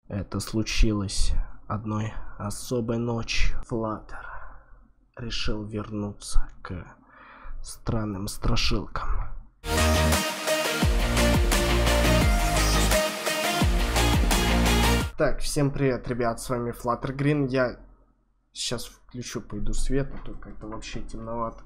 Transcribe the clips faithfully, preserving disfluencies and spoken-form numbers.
Это случилось одной особой ночью. Флаттер решил вернуться к странным страшилкам. Так, всем привет, ребят, с вами Flutter Green. Я сейчас включу, пойду свет, а то как-то вообще темновато.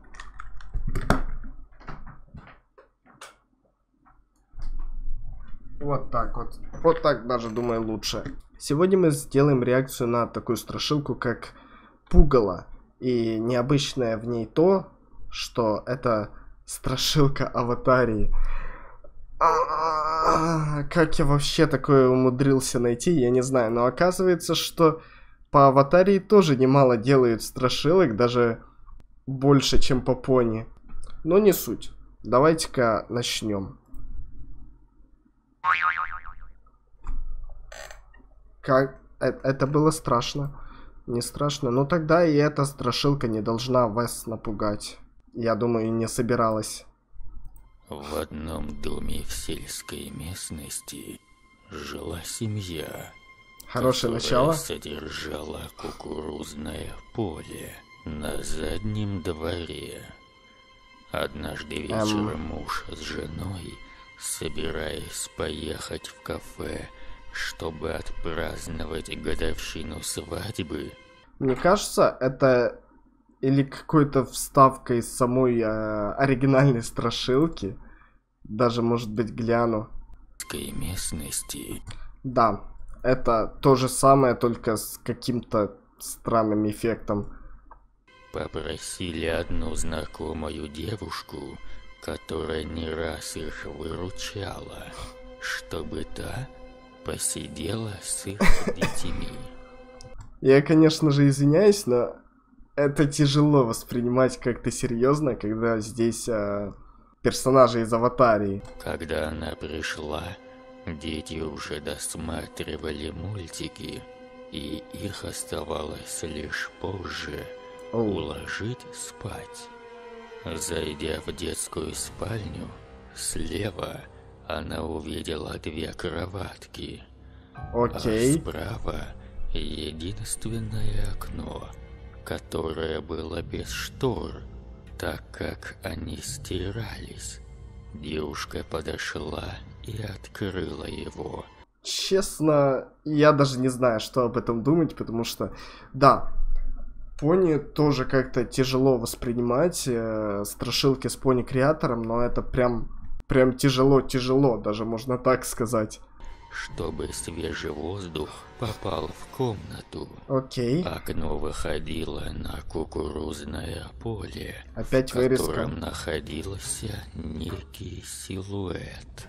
Вот так вот. Вот так даже, думаю, лучше. Сегодня мы сделаем реакцию на такую страшилку, как Пугало. И необычное в ней то, что это страшилка Аватарии. А-а-а, как я вообще такое умудрился найти, я не знаю. Но оказывается, что по Аватарии тоже немало делают страшилок, даже больше, чем по Пони. Но не суть. Давайте-ка начнем. Как? Это было страшно. Не страшно. Но тогда и эта страшилка не должна вас напугать. Я думаю, не собиралась. В одном доме в сельской местности жила семья, Хорошее начало. Содержала кукурузное поле на заднем дворе. Однажды вечером эм... муж с женой, собираясь поехать в кафе, чтобы отпраздновать годовщину свадьбы. Мне кажется, это или какой-то вставка из самой э, оригинальной страшилки. Даже, может быть, гляну. В местности. Да, это то же самое, только с каким-то странным эффектом. Попросили одну знакомую девушку, которая не раз их выручала, чтобы та посидела с их детьми. Я, конечно же, извиняюсь, но это тяжело воспринимать как-то серьезно, когда здесь а, персонажи из Аватарии. Когда она пришла, дети уже досматривали мультики, и их оставалось лишь позже Оу. уложить спать. Зайдя в детскую спальню, слева она увидела две кроватки. Окей. А справа единственное окно, которое было без штор, так как они стирались. Девушка подошла и открыла его. Честно, я даже не знаю, что об этом думать, потому что, да, Пони тоже как-то тяжело воспринимать, э, страшилки с Пони-креатором, но это прям, прям тяжело-тяжело, даже можно так сказать. Чтобы свежий воздух попал в комнату. Окей. Окно выходило на кукурузное поле, опять в вырезка. котором находился некий силуэт.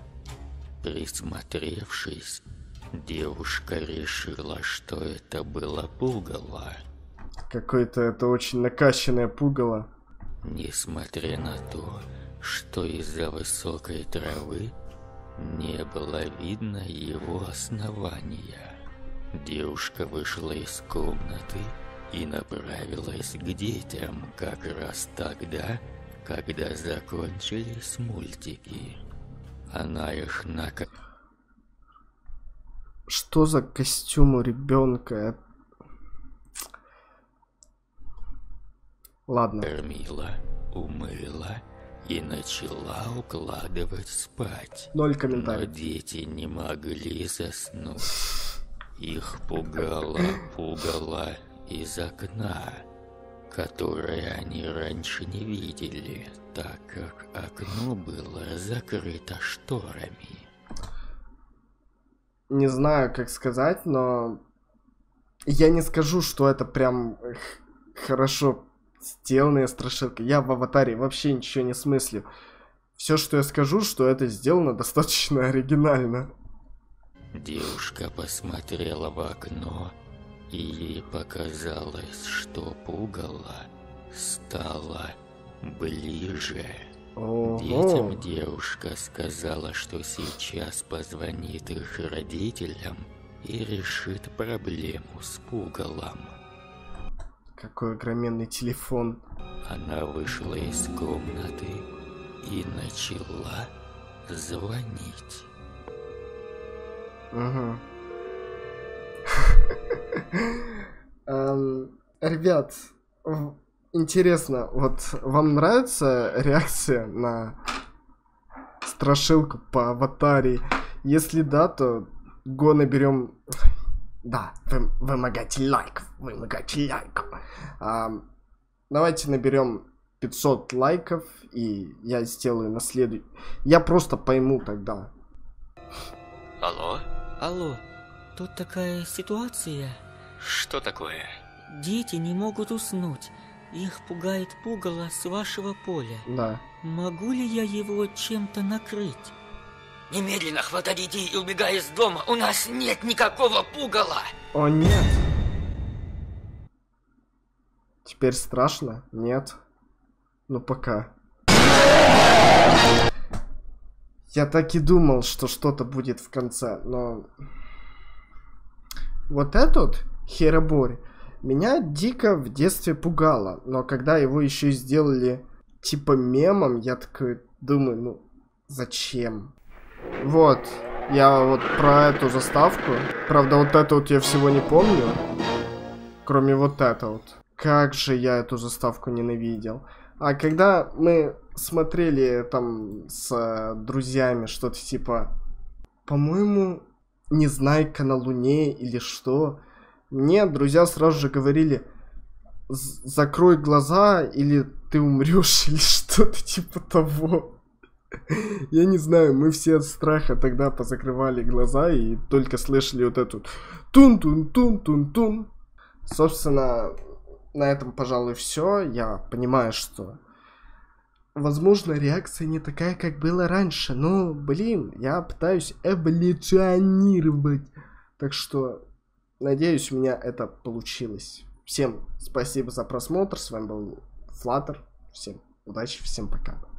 Присмотревшись, девушка решила, что это было пугало. Какое-то это очень накачанное пугало. Несмотря на то, что из-за высокой травы не было видно его основания, девушка вышла из комнаты и направилась к детям как раз тогда, когда закончились мультики. Она их нака... Что за костюм у ребенка? Ладно. Кормила, умыла и начала укладывать спать. Ноль комментариев. Но дети не могли заснуть. Их пугало, пугало из окна, которое они раньше не видели, так как окно было закрыто шторами. Не знаю, как сказать, но я не скажу, что это прям хорошо сделанная страшилка. Я в Аватаре вообще ничего не смыслю. Все, что я скажу, что это сделано достаточно оригинально. Девушка посмотрела в окно, и ей показалось, что пугало стало ближе. Ого. Детям девушка сказала, что сейчас позвонит их родителям и решит проблему с пугалом. Какой огроменный телефон. Она вышла из комнаты и начала звонить. Угу. Ребят, интересно, вот вам нравится реакция на страшилку по аватаре? Если да, то го наберем... Да, вы, вымогатель лайков, вымогатель лайков. А, давайте наберем пятьсот лайков, и я сделаю на следующий... Я просто пойму тогда. Алло? Алло, тут такая ситуация. Что такое? Дети не могут уснуть. Их пугает пугало с вашего поля. Да. Могу ли я его чем-то накрыть? Немедленно хватай детей и убегай из дома. У нас нет никакого пугала. О, нет. Теперь страшно? Нет. Ну, пока. Я так и думал, что что-то будет в конце, но... Вот этот хероборь меня дико в детстве пугало. Но когда его еще и сделали типа мемом, я такой думаю, ну, зачем? Вот, я вот про эту заставку. Правда, вот это вот я всего не помню. Кроме вот этого вот. Как же я эту заставку ненавидел. А когда мы смотрели там с друзьями что-то типа, по-моему, Незнайка на Луне или что, мне друзья сразу же говорили, закрой глаза или ты умрешь или что-то типа того. Я не знаю, мы все от страха тогда позакрывали глаза и только слышали вот эту тун-тун-тун-тун-тун. Собственно, на этом, пожалуй, все. Я понимаю, что, возможно, реакция не такая, как было раньше. Но, блин, я пытаюсь эволюционировать. Так что, надеюсь, у меня это получилось. Всем спасибо за просмотр. С вами был Flutter. Всем удачи, всем пока.